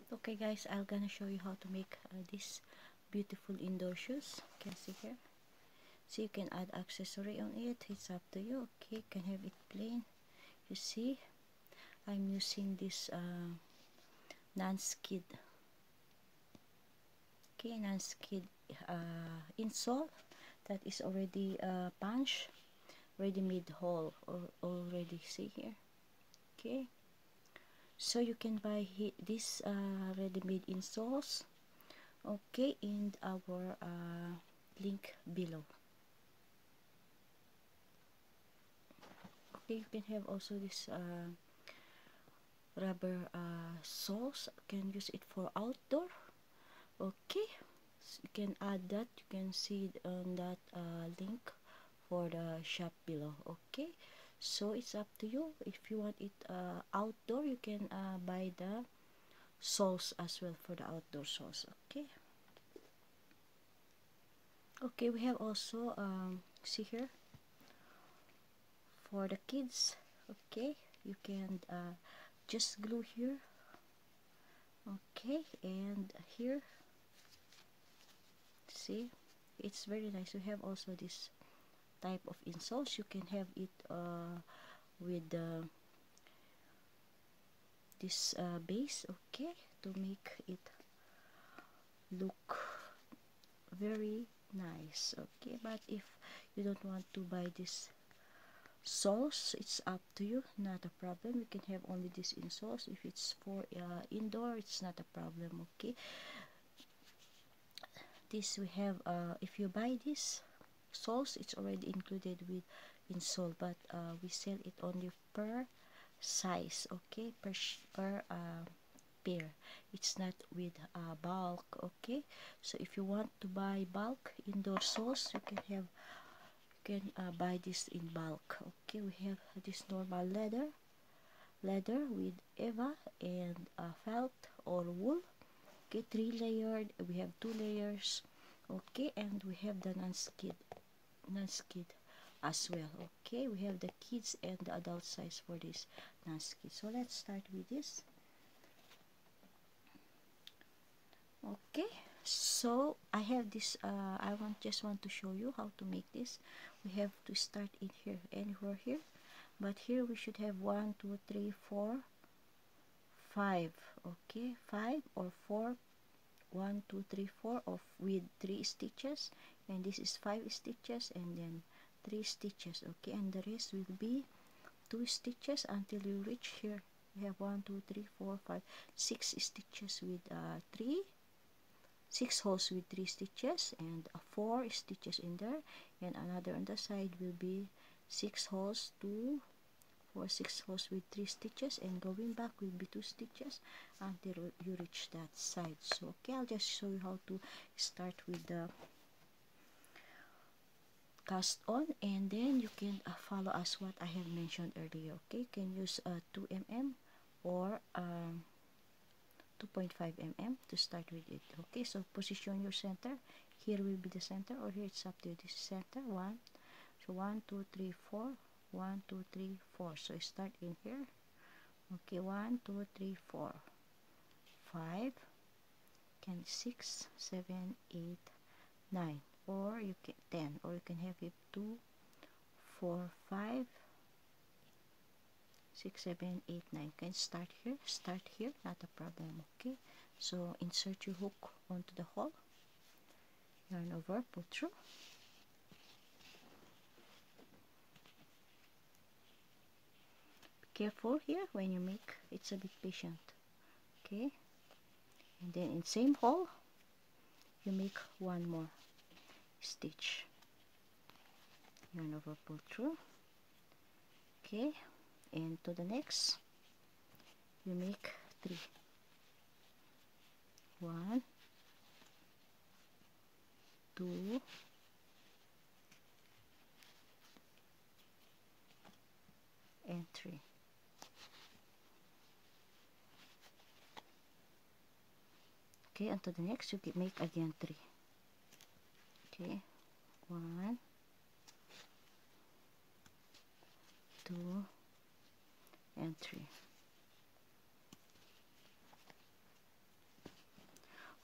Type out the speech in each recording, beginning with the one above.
Okay guys, I'm gonna show you how to make this beautiful indoor shoes. You can see here. So you can add accessory on it. It's up to you. Okay, you can have it plain. You see, I'm using this non-skid. Okay, non-skid insole that is already punched, ready-made hole already. See here. Okay, so you can buy this ready-made insoles. Okay, in our link below. Okay, you can have also this rubber soles. You can use it for outdoor. Okay, so you can add that. You can see it on that link for the shop below. Okay, so it's up to you. If you want it outdoor, you can buy the soles as well for the outdoor soles. Okay. Okay, we have also see here for the kids. Okay, you can just glue here. Okay, and here, see, it's very nice. We have also this type of insoles. You can have it with this base. Okay, to make it look very nice. Okay, but if you don't want to buy this soles, it's up to you, not a problem. You can have only this insoles. If it's for indoor, it's not a problem. Okay, this we have if you buy this soles, it's already included with insole, but we sell it only per size. Okay, per pair. It's not with bulk. Okay, so if you want to buy bulk indoor soles, you can have buy this in bulk. Okay, we have this normal leather with Eva and felt or wool. Okay, 3-layered. We have 2 layers. Okay, and we have the non-skid as well. Okay, we have the kids and the adult size for this non-skid. So let's start with this. Okay, so I have this I just want to show you how to make this. We have to start in here, anywhere here, but here we should have 1 2 3 4 5. Okay, 5 or 4, 1 2 3 4 of with 3 stitches, and this is 5 stitches and then 3 stitches. Okay, and the rest will be 2 stitches until you reach here. We have 1 2 3 4 5 6 stitches with 6 holes with 3 stitches, and 4 stitches in there, and another on the side will be 6 holes, 2 4 6 holes with 3 stitches, and going back will be 2 stitches until you reach that side. So okay, I'll just show you how to start with the cast on, and then you can follow as what I have mentioned earlier. Okay, you can use 2 mm or 2.5 mm to start with it. Okay, so position your center. Here will be the center, or here it's up to you. This is center. 1, so 1 2 3 4, 1 2 3 4. So start in here. Okay, 1 2 3 4 5, can 6 7 8 9, or you can 10, or you can have it 2 4 5 6 7 8 9. Can start here, not a problem. Okay, so insert your hook onto the hole, yarn over, pull through. Be careful here when you make, it's a bit patient. Okay, and then in same hole you make one more stitch, yarn over, pull through. Okay, and to the next you make 3, 1 2 and 3. Okay, and to the next you make again 3. Okay, 1 2 and 3.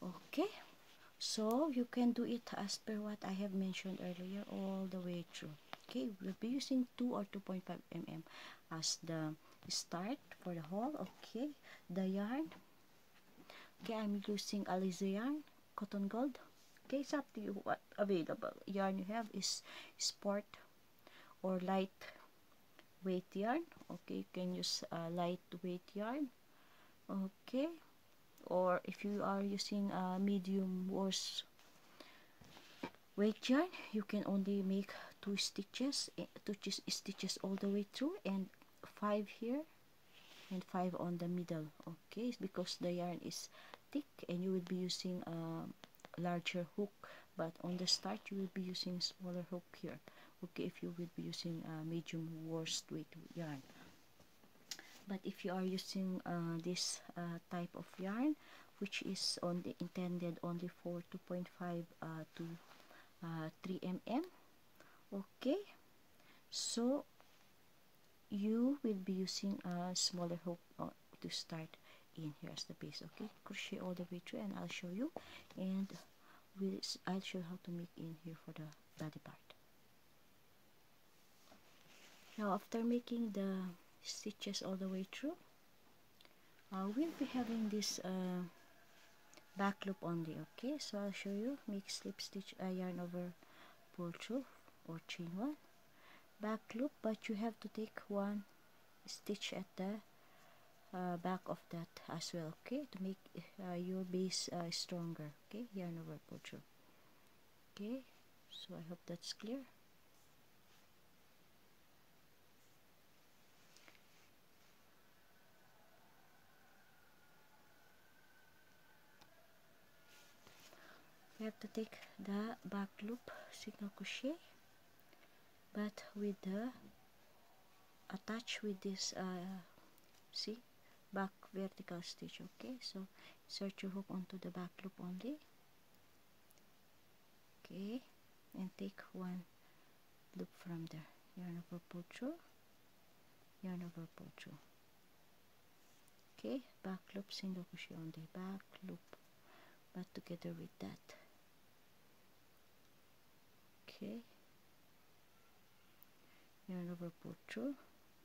Okay, so you can do it as per what I have mentioned earlier all the way through. Okay, we'll be using 2 or 2.5 mm as the start for the hole. Okay, the yarn. Okay, I'm using Alize yarn, cotton gold. Okay, it's up to you what available yarn you have is sport or light weight yarn. Okay, you can use lightweight yarn. Okay, or if you are using medium worsted weight yarn, you can only make 2 stitches all the way through, and 5 here and 5 on the middle. Okay, because the yarn is thick and you will be using a larger hook, but on the start you will be using smaller hook here. Okay, if you will be using medium worsted weight yarn. But if you are using this type of yarn, which is only intended only for 2.5 to 3 mm, okay, so you will be using a smaller hook to start in here as the base. Okay, crochet all the way through, and I'll show you, and I'll show you how to make in here for the body part. Now after making the stitches all the way through, we'll be having this back loop only. Okay, so I'll show you. Make slip stitch, yarn over, pull through or chain 1, back loop, but you have to take 1 stitch at the back of that as well, okay, to make your base stronger. Okay, yarn over, pull through. Okay, so I hope that's clear. You have to take the back loop, single crochet, but with the attach with this see, back vertical stitch. Okay, so insert your hook onto the back loop only. Okay, and take 1 loop from there, yarn over, pull through, yarn over, pull through. Okay, back loop, single crochet on the back loop, but together with that. Okay, yarn over, pull through,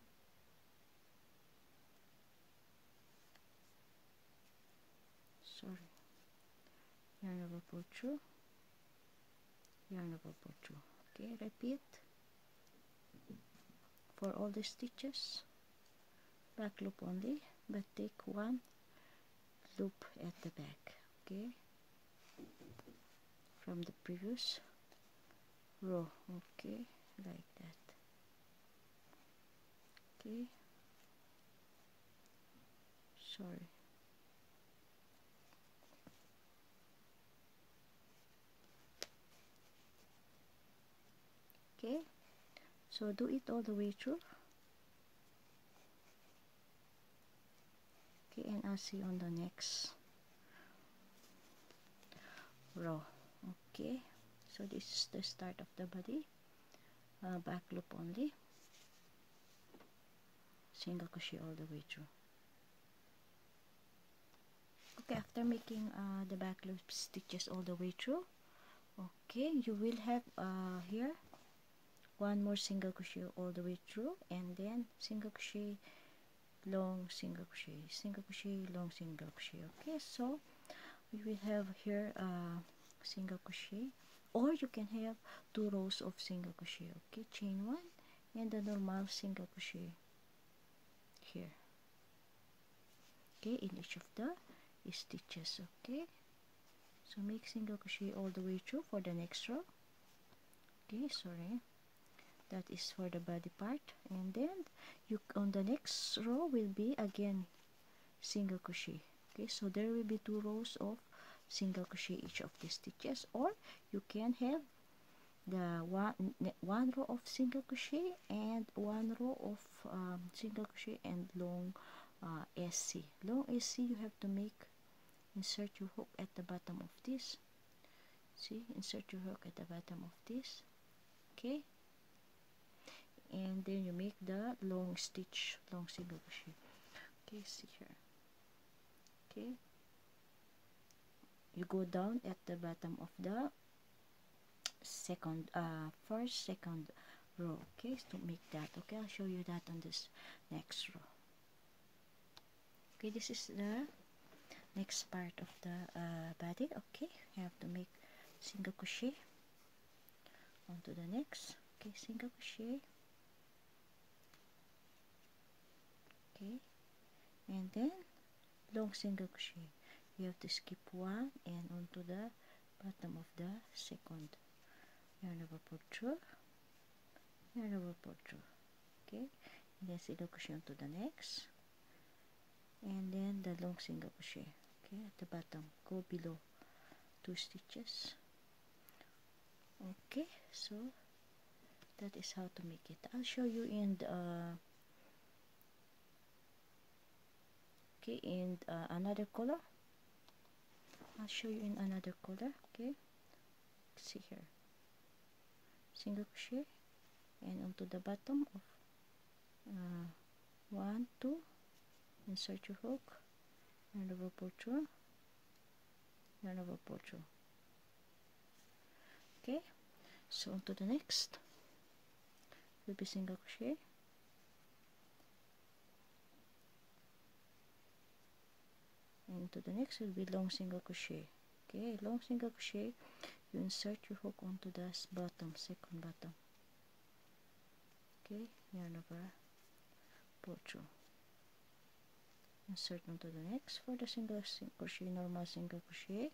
sorry, yarn over, pull through, yarn over, pull through. Okay, repeat for all the stitches, back loop only, but take 1 loop at the back. Okay, from the previous row. Okay, like that. Okay, sorry. Okay, so do it all the way through. Okay, and I'll see you on the next row. Okay, so this is the start of the body, back loop only, single crochet all the way through. Okay, after making the back loop stitches all the way through, okay, you will have here 1 more single crochet all the way through, and then single crochet, long, single crochet, single crochet, long, single crochet. Okay, so we will have here single crochet, or you can have 2 rows of single crochet. Okay, chain 1 and the normal single crochet here. Okay, in each of the stitches. Okay, so make single crochet all the way through for the next row. Okay, sorry, that is for the body part, and then you on the next row will be again single crochet. Okay, so there will be 2 rows of single crochet each of the stitches, or you can have the one row of single crochet and 1 row of single crochet and long SC. Long SC you have to make, insert your hook at the bottom of this. See, insert your hook at the bottom of this. Okay, and then you make the long stitch, long single crochet. Okay, see here. Okay, you go down at the bottom of the second row. Okay, to make that. Okay, I'll show you that on this next row. Okay, this is the next part of the body. Okay, you have to make single crochet onto the next. Okay, single crochet. Okay, and then long single crochet. You have to skip one and onto the bottom of the second. Yarn over, pull through, yarn over, pull through. Okay, and then single crochet onto the next, and then the long single crochet. Okay, at the bottom, go below 2 stitches. Okay, so that is how to make it. I'll show you in the okay, in another color. I'll show you in another color. Okay, see here, single crochet and onto the bottom of 1, 2, insert your hook, yarn over, pull through, yarn over, pull through. Okay, so onto the next will be single crochet, and into the next will be long single crochet. Okay, long single crochet, you insert your hook onto the bottom, second bottom. Okay, yarn over, pull through, insert onto the next for the single crochet, normal single crochet,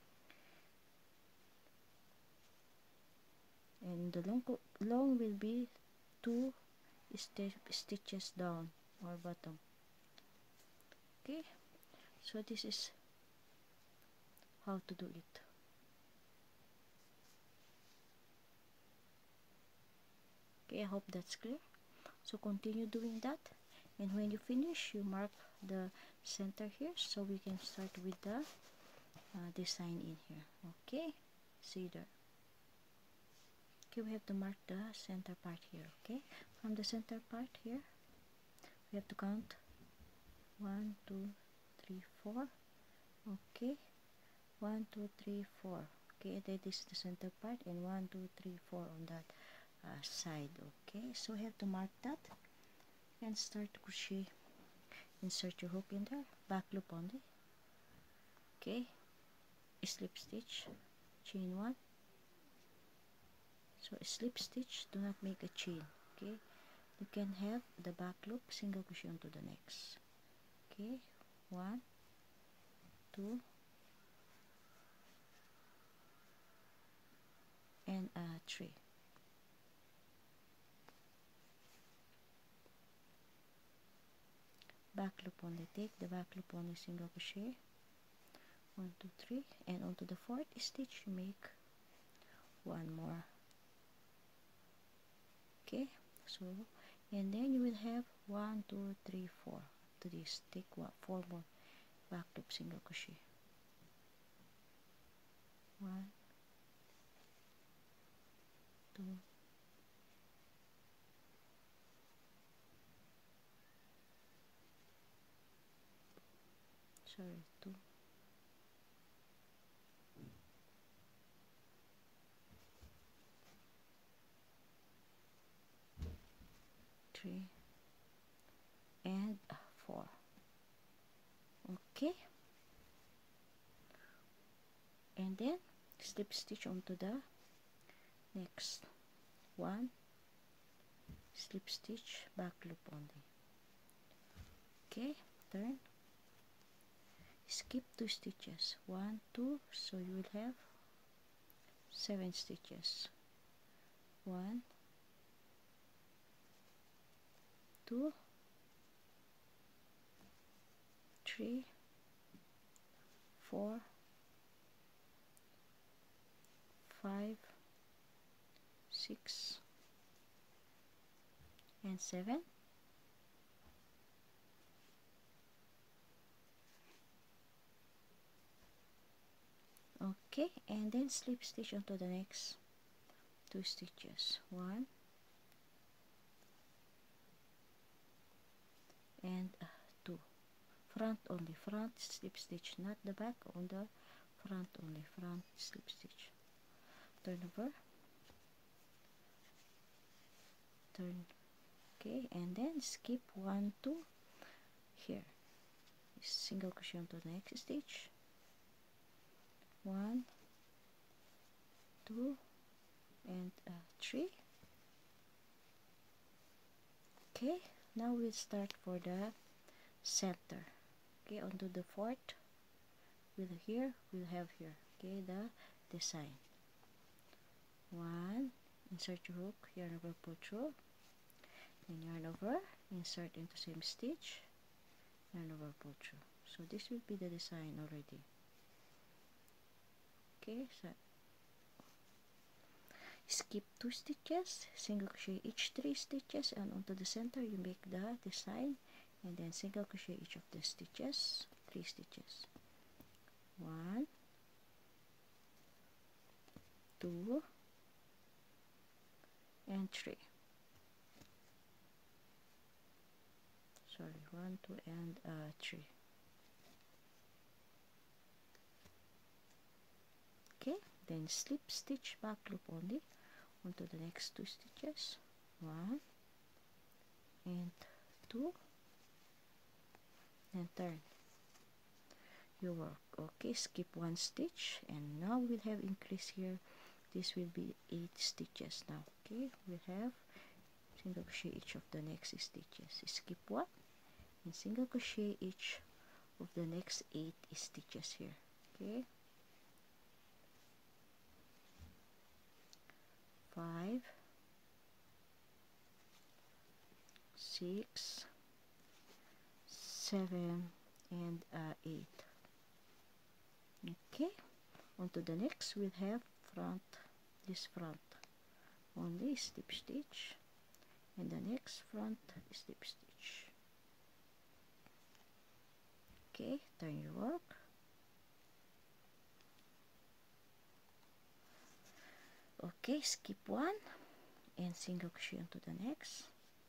and the long will be 2 stitches down or bottom. Okay, so this is how to do it. Okay, I hope that's clear. So continue doing that, and when you finish, you mark the center here so we can start with the design in here. Okay, see there. Okay, we have to mark the center part here. Okay, from the center part here we have to count 1, 2, 3, 4. Okay, 1, 2, 3, 4. Okay, that is the center part, and 1, 2, 3, 4 on that side. Okay, so we have to mark that and start to crochet. Insert your hook in there, back loop only. Okay, slip stitch, chain 1. So a slip stitch, do not make a chain. Okay, you can have the back loop, single crochet onto the next. Okay, 1, 2, and 3. Back loop only, take the back loop only, single crochet, 1, 2, 3, and onto the 4th stitch you make 1 more. Okay, so and then you will have 1, 2, 3, 4. To this, take 4 more back loop, single crochet, 1, 2, sorry, 2, 3, and 4. Okay, and then slip stitch onto the next 1, slip stitch, back loop only. Okay, turn, skip 2 stitches, 1, 2, so you will have 7 stitches, 1, 2, 3, 4, 5, 6, and 7. Okay, and then slip stitch onto the next 2 stitches, 1 and 2. Front only, front slip stitch, not the back, on the front only, front slip stitch, turn over, turn. Okay, and then skip 1, 2 here, single crochet onto the next stitch, 1, 2 and 3. Okay, now we'll start for the center. Okay, onto the fourth, we'll have here, okay, the design. 1, insert your hook, yarn over, pull through, and yarn over, insert into same stitch, yarn over, pull through. So this will be the design already. Okay, so skip 2 stitches, single crochet each 3 stitches, and onto the center you make the design, and then single crochet each of the stitches, 3 stitches, 1, 2 and 3. Sorry, 1, 2 and 3. Okay, then slip stitch back loop only onto the next 2 stitches, 1 and 2, and turn your work. Okay, skip 1 stitch, and now we'll have increase here. This will be 8 stitches now. Okay, we'll have single crochet each of the next stitches, skip 1 and single crochet each of the next 8 stitches here. Okay, 5, 6, 7 and 8. Okay, onto the next we'll have front, this front only slip stitch, and the next front slip stitch. Okay, turn your work. Okay, skip 1 and single crochet onto the next,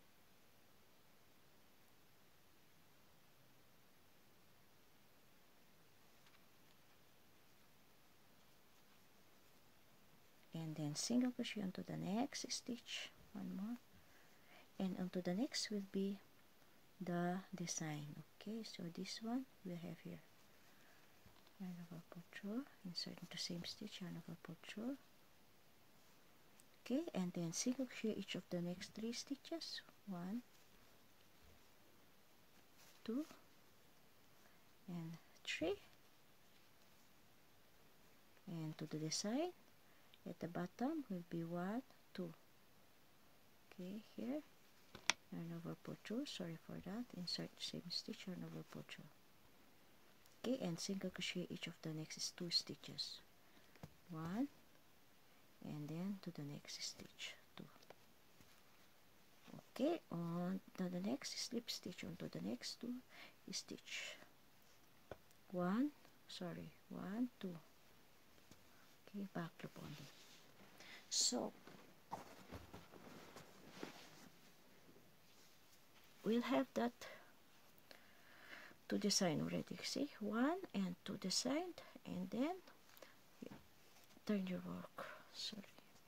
and then single crochet onto the next stitch, 1 more, and onto the next will be the design. Okay, so this one we'll have here, yarn over, pull through, insert into same stitch, yarn over, pull through. Okay, and then single crochet each of the next 3 stitches, 1, 2 and 3, and to the design at the bottom will be 1, 2. Okay, here yarn over, pull through, sorry for that, insert same stitch, yarn over, pull through. Okay, and single crochet each of the next 2 stitches, 1 and then to the next stitch, 2. Okay, on to the next slip stitch onto the next 2 stitch, 1, 2. Okay, back loop only. So we'll have that to design already. See, 1 and 2 designed, and then turn your work. Sorry.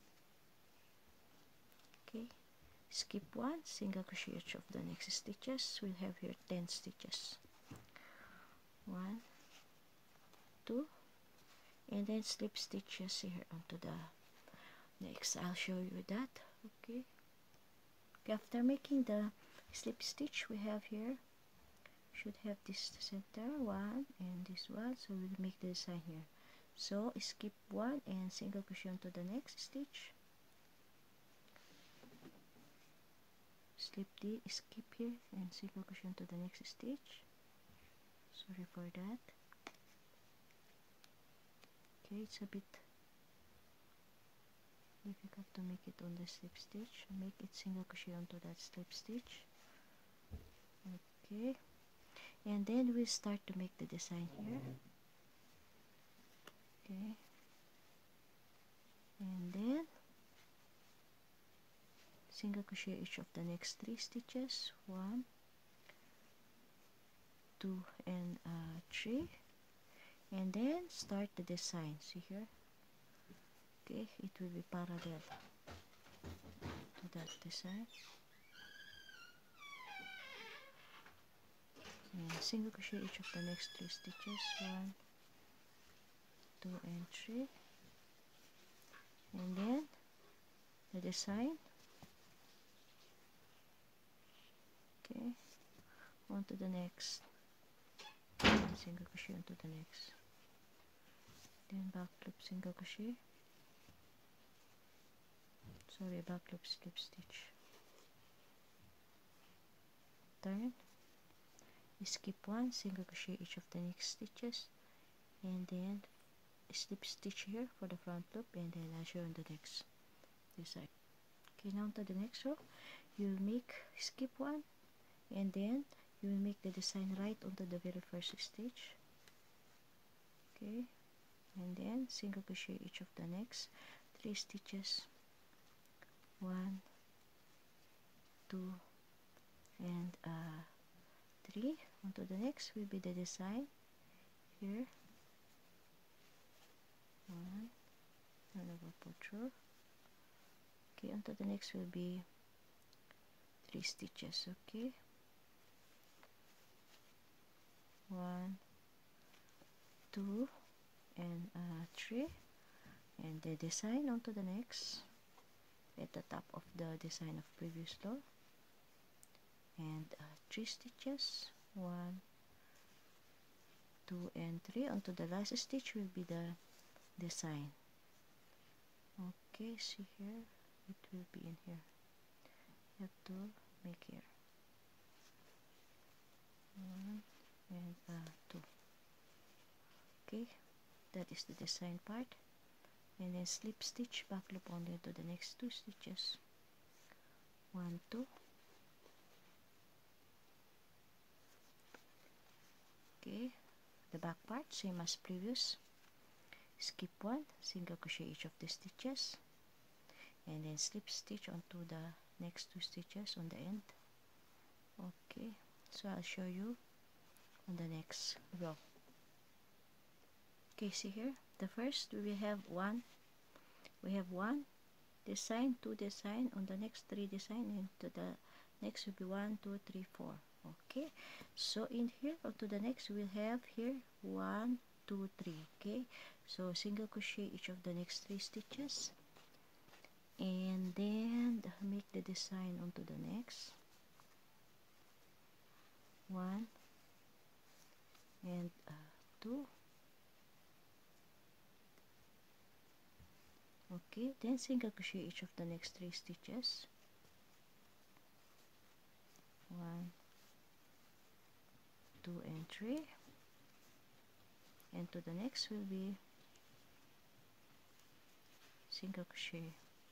Okay, skip 1, single crochet each of the next stitches. We'll have here 10 stitches, 1, 2, and then slip stitches here onto the next. I'll show you that. Okay, after making the slip stitch, we have here, should have this center 1 and this one, so we'll make the design here. So skip 1 and single crochet onto the next stitch, skip here and single crochet onto the next stitch. Sorry for that. Okay, it's a bit difficult to make it on the slip stitch. Make it single crochet onto that slip stitch. Okay, and then we start to make the design here. Okay, and then single crochet each of the next 3 stitches, 1, 2 and 3, and then start the design. See here, okay, it will be parallel to that design. And single crochet each of the next 3 stitches, 1, 2 and 3, and then the design, okay, on to the next, single crochet onto the next, then back loop, single crochet, back loop, slip stitch, turn, skip 1, single crochet each of the next stitches, and then slip stitch here for the front loop, and then I'll show on the next design. Okay, now to the next row, you make skip 1, and then you will make the design right onto the very first stitch, okay, and then single crochet each of the next 3 stitches, 1, 2 and 3. Onto the next will be the design here, 1, another pull through, okay, onto the next will be 3 stitches, okay, 1, 2 and 3, and the design onto the next at the top of the design of previous row, and 3 stitches, 1, 2 and 3. Onto the last stitch will be the design. Okay, see here, it will be in here. You have to make here 1 and 2. Okay, that is the design part, and then slip stitch, back loop only to the next 2 stitches, 1, 2, okay, the back part same as previous, skip 1, single crochet each of the stitches, and then slip stitch onto the next 2 stitches on the end. Okay, so I'll show you on the next row. Okay, see here, the first we have one design, 2 design, on the next 3 design, and to the next will be 1, 2, 3, 4. Okay, so in here onto the next we'll have here 1, 2, 3. Okay, so single crochet each of the next 3 stitches, and then make the design onto the next 1 and 2. Okay, then single crochet each of the next 3 stitches, 1, 2 and 3, and to the next will be single crochet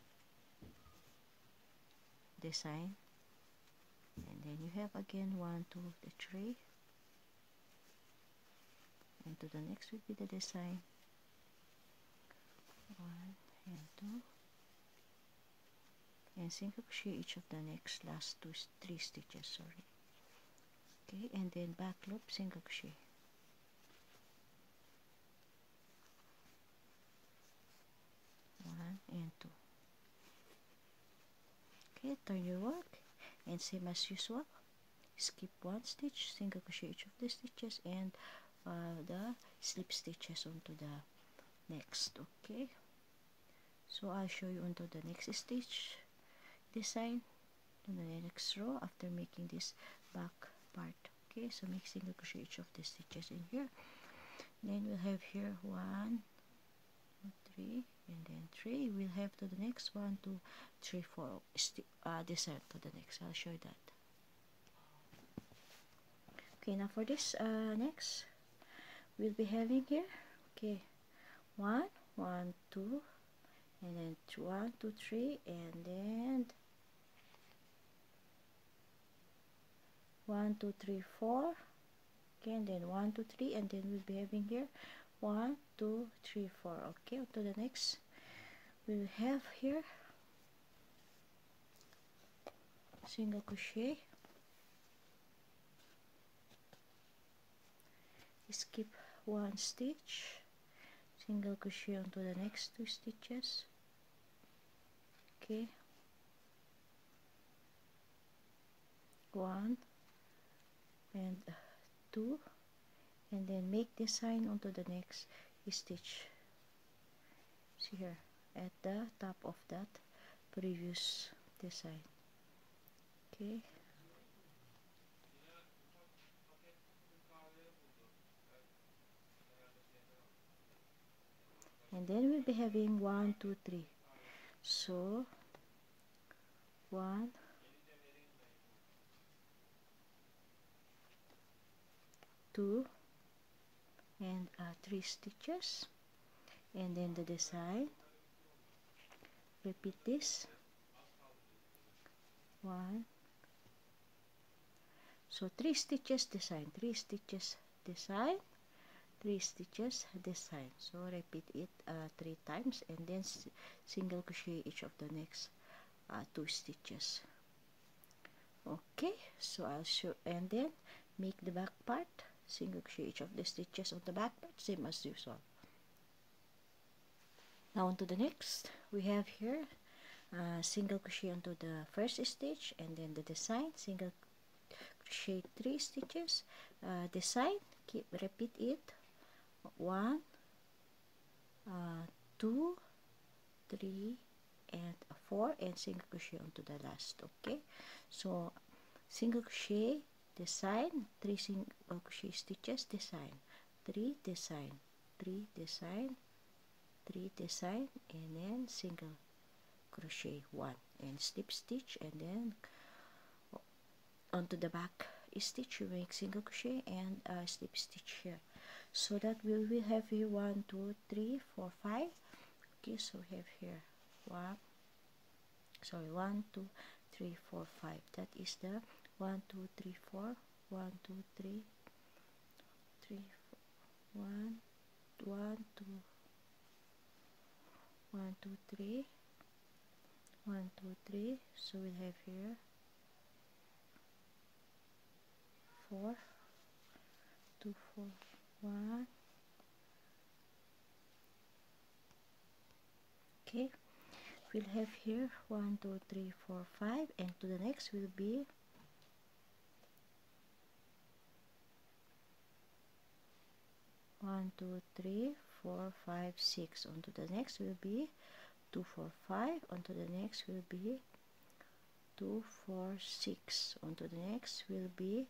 design, and then you have again 1, 2, 3, and to the next will be the design, 1 and 2, and single crochet each of the next last 3 stitches, sorry. Okay, and then back loop, single crochet, 1 and 2. Okay, turn your work, and same as usual, skip 1 stitch, single crochet each of the stitches, and the slip stitches onto the next. Okay, so I'll show you onto the next stitch design on the next row after making this back part. Okay, so make single crochet each of the stitches in here, then we'll have here 1, 2, 3, and then 3. We'll have to the next 1, 2, 3, 4 design to the next. I'll show you that. Okay, now for this next we'll be having here, okay, 1, 1, 2, and then 1, 2, 3, and then 1, 2, 3, 4. Okay, and then 1, 2, 3, and then we'll be having here 1, 2, 3, 4. Okay, to the next we'll have here single crochet, skip one stitch, single crochet onto the next 2 stitches. Okay, 1 and 2, and then make the sign onto the next stitch. See here at the top of that previous design. Okay, and then we'll be having 1 2 3. So 1 2 and 3 stitches, and then the design, repeat this 1, so 3 stitches design, 3 stitches design, 3 stitches design. So repeat it 3 times, and then single crochet each of the next 2 stitches. Okay, so I'll show, and then make the back part, single crochet each of the stitches on the back part, same as usual. Now on to the next, we have here single crochet onto the first stitch, and then the design, single crochet 3 stitches, design, repeat it 1 2 3 and 4, and single crochet onto the last. Okay, so single crochet design, 3 single crochet stitches, design 3, design 3, design 3, design, and then single crochet 1 and slip stitch, and then onto the back stitch you make single crochet and slip stitch here, so that we will have here 1 2 3 4 5. Okay, so we have here 1 2 3 4 5. That is the 1 2 3 4, 1 2 3 3 4, 1 1 2 1 2 3 1 2 3. So we'll have here 4 2 4 1. Okay, we'll have here 1 2 3 4 5, and to the next will be 1 2 3 4 5 6. Onto the next will be 2 4 5. Onto the next will be 2 4 6. Onto the next will be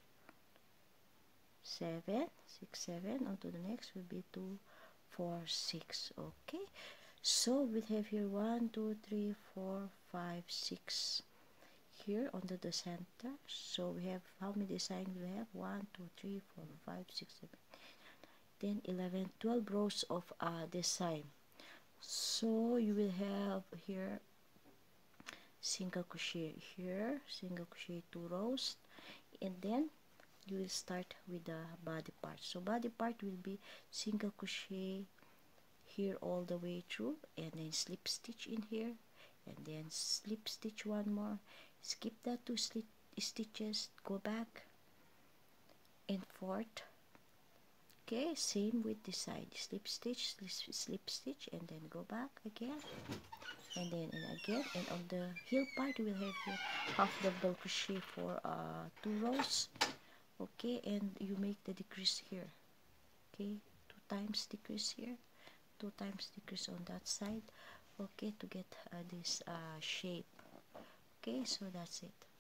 7 6 7. Onto the next will be 2 4 6. Okay, so we have here 1 2 3 4 5 6 here under the center. So we have, how many design we have? 1 2 3 4 5 6 7 10 11 12 rows of design. So you will have here single crochet here, single crochet 2 rows, and then you will start with the body part. So body part will be single crochet here all the way through, and then slip stitch in here, and then slip stitch one more, skip that 2 stitches, go back and forth. Okay, same with this side, slip stitch, slip stitch, and then go back again, and then again, and on the heel part we will have here half double crochet for 2 rows. Okay, and you make the decrease here. Okay, 2 times decrease here, 2 times decrease on that side. Okay, to get this shape. Okay, so that's it.